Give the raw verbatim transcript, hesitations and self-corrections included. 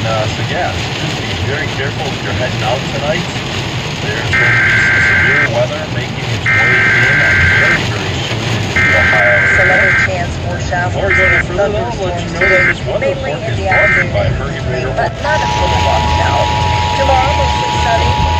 uh, so yeah, just be very careful if you're heading out tonight. There's going to be some severe weather making its way in very, very soon into the Ohio area. Some other chance for showers Before we go any and further, though, I'll let you know that this weather mainly report in is the brought to you by afternoon, Hurricane Radar. but not a full washed out. Tomorrow, mostly sunny.